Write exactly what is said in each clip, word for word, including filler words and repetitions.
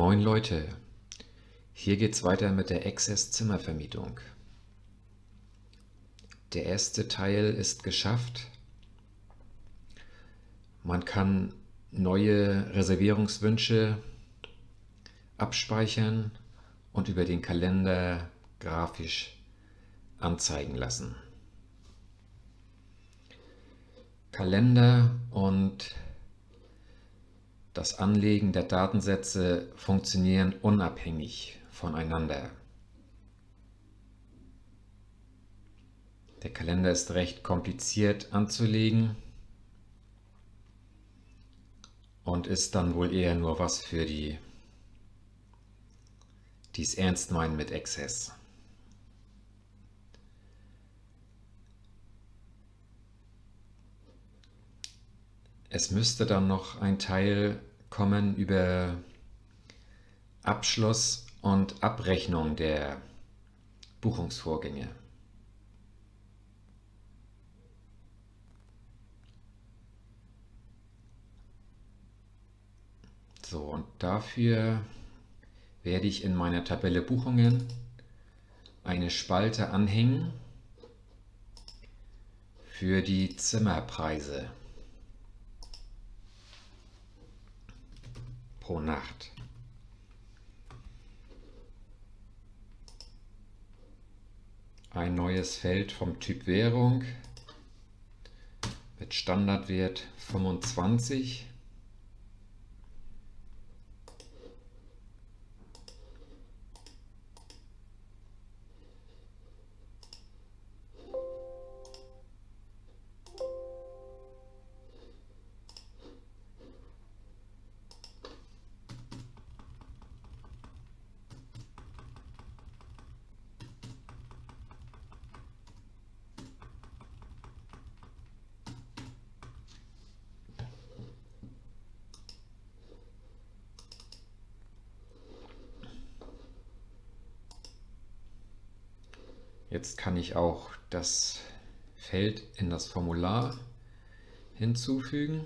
Moin Leute, hier geht's weiter mit der Access Zimmervermietung. Der erste Teil ist geschafft. Man kann neue Reservierungswünsche abspeichern und über den Kalender grafisch anzeigen lassen. Kalender und das Anlegen der Datensätze funktionieren unabhängig voneinander. Der Kalender ist recht kompliziert anzulegen und ist dann wohl eher nur was für die, die es ernst meinen mit Access. Es müsste dann noch ein Teil kommen über Abschluss und Abrechnung der Buchungsvorgänge. So, und dafür werde ich in meiner Tabelle Buchungen eine Spalte anhängen für die Zimmerpreise pro Nacht. Ein neues Feld vom Typ Währung mit Standardwert fünfundzwanzig. Jetzt kann ich auch das Feld in das Formular hinzufügen.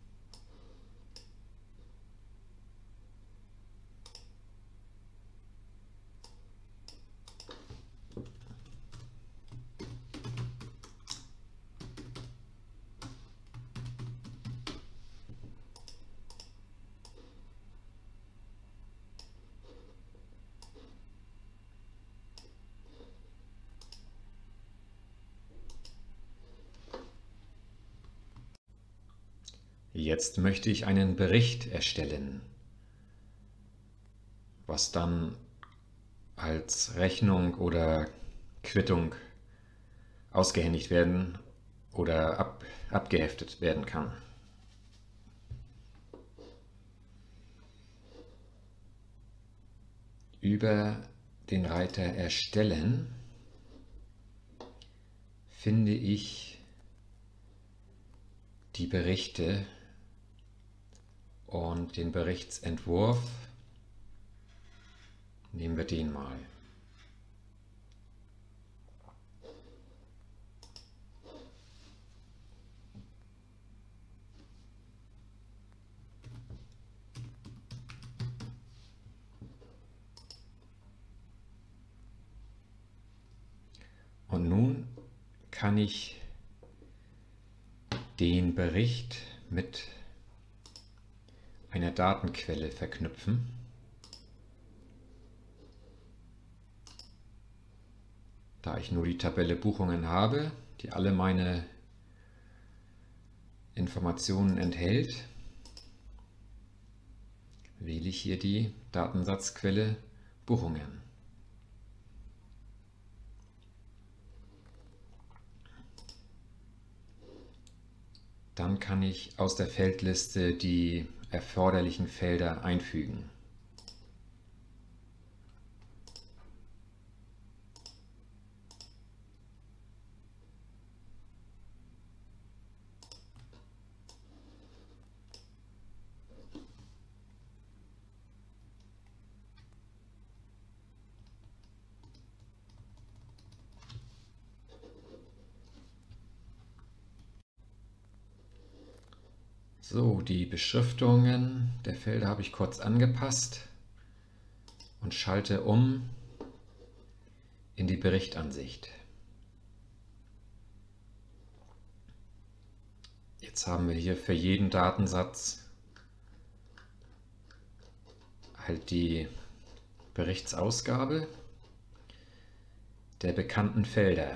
Jetzt möchte ich einen Bericht erstellen, was dann als Rechnung oder Quittung ausgehändigt werden oder ab, abgeheftet werden kann. Über den Reiter Erstellen finde ich die Berichte und den Berichtsentwurf. Nehmen wir den mal. Und nun kann ich den Bericht mit einer Datenquelle verknüpfen. Da ich nur die Tabelle Buchungen habe, die alle meine Informationen enthält, wähle ich hier die Datensatzquelle Buchungen. Dann kann ich aus der Feldliste die erforderlichen Felder einfügen. So, die Beschriftungen der Felder habe ich kurz angepasst. und schalte um in die Berichtansicht. Jetzt haben wir hier für jeden Datensatz halt die Berichtsausgabe der bekannten Felder.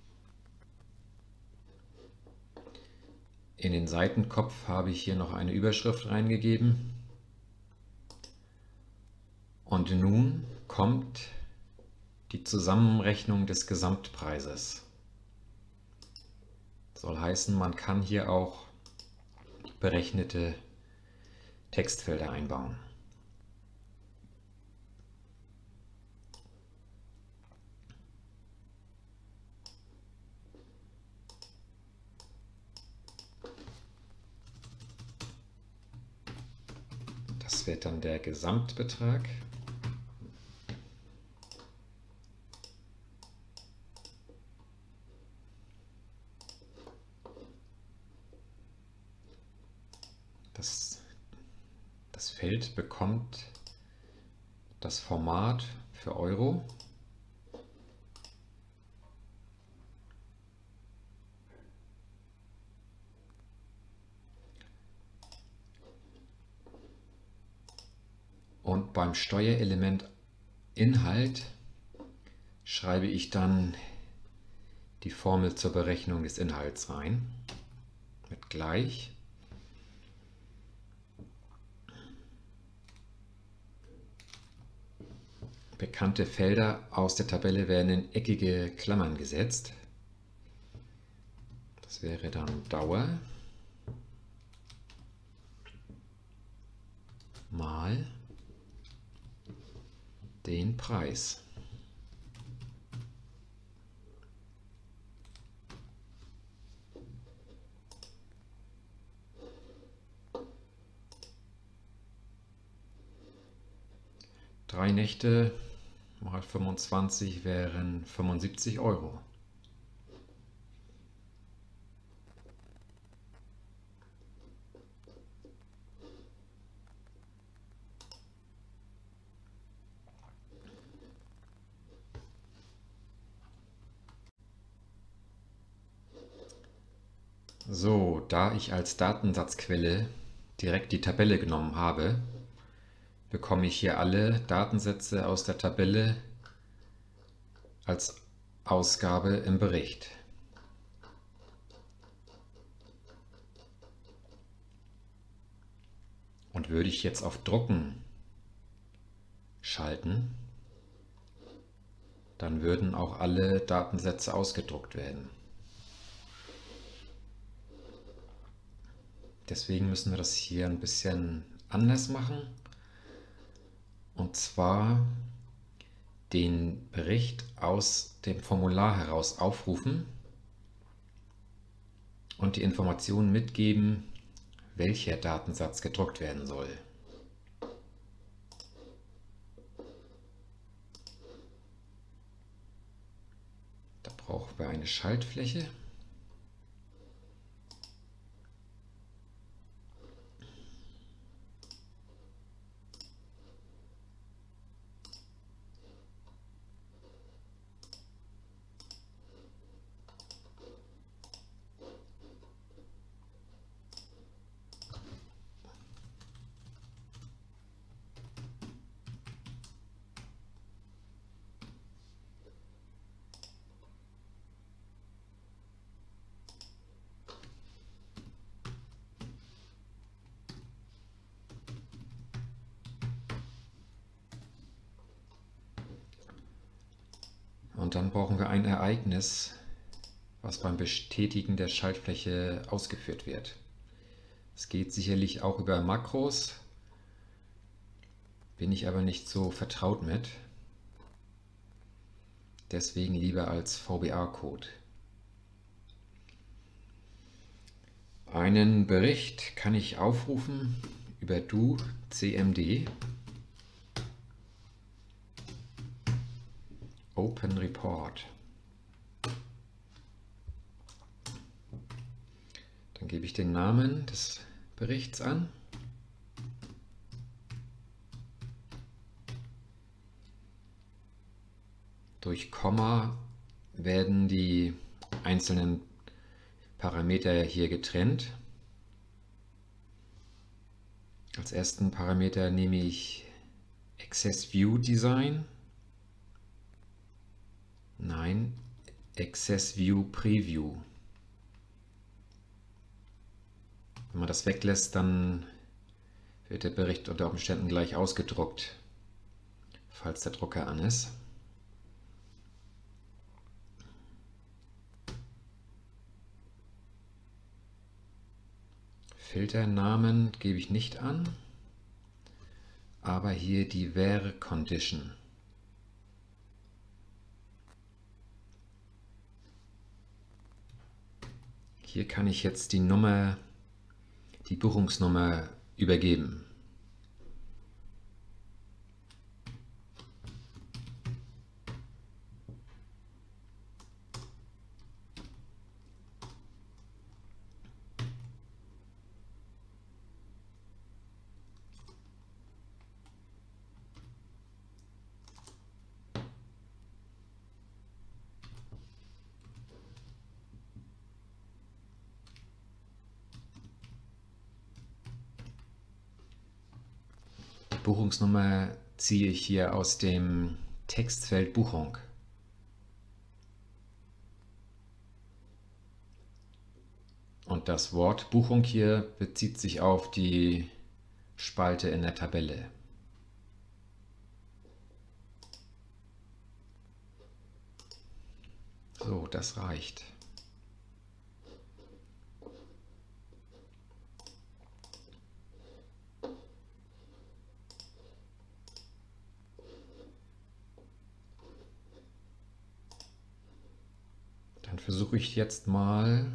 In den Seitenkopf habe ich hier noch eine Überschrift reingegeben. Und nun kommt die Zusammenrechnung des Gesamtpreises. Soll heißen, man kann hier auch berechnete Textfelder einbauen. Das wird dann der Gesamtbetrag. Das, das Feld bekommt das Format für Euro. Und beim Steuerelement Inhalt schreibe ich dann die Formel zur Berechnung des Inhalts rein. Mit gleich. Bekannte Felder aus der Tabelle werden in eckige Klammern gesetzt. Das wäre dann Dauer mal den Preis. Drei Nächte mal fünfundzwanzig wären fünfundsiebzig Euro. So, da ich als Datensatzquelle direkt die Tabelle genommen habe, bekomme ich hier alle Datensätze aus der Tabelle als Ausgabe im Bericht. Und würde ich jetzt auf Drucken schalten, dann würden auch alle Datensätze ausgedruckt werden. Deswegen müssen wir das hier ein bisschen anders machen. Und zwar den Bericht aus dem Formular heraus aufrufen und die Informationen mitgeben, welcher Datensatz gedruckt werden soll. Da brauchen wir eine Schaltfläche. Und dann brauchen wir ein Ereignis, was beim Bestätigen der Schaltfläche ausgeführt wird. Es geht sicherlich auch über Makros, bin ich aber nicht so vertraut mit. Deswegen lieber als V B A-Code. Einen Bericht kann ich aufrufen über do cmd Open Report. Dann gebe ich den Namen des Berichts an. Durch Komma werden die einzelnen Parameter hier getrennt. Als ersten Parameter nehme ich Access View Design. Nein, Access View Preview. Wenn man das weglässt, dann wird der Bericht unter Umständen gleich ausgedruckt, falls der Drucker an ist. Filternamen gebe ich nicht an, aber hier die Where Condition. Hier kann ich jetzt die Nummer, die Buchungsnummer übergeben. Buchungsnummer ziehe ich hier aus dem Textfeld Buchung. Und das Wort Buchung hier bezieht sich auf die Spalte in der Tabelle. So, das reicht. Dann versuche ich jetzt mal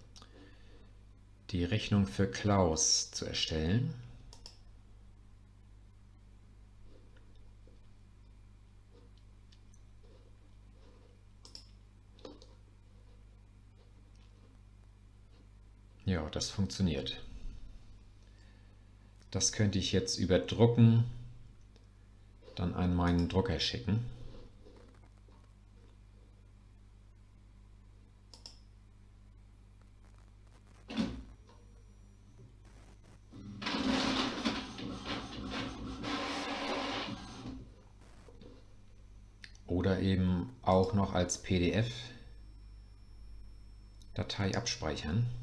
die Rechnung für Klaus zu erstellen. Ja, das funktioniert. Das könnte ich jetzt überdrucken, dann an meinen Drucker schicken. Oder eben auch noch als P D F-Datei abspeichern.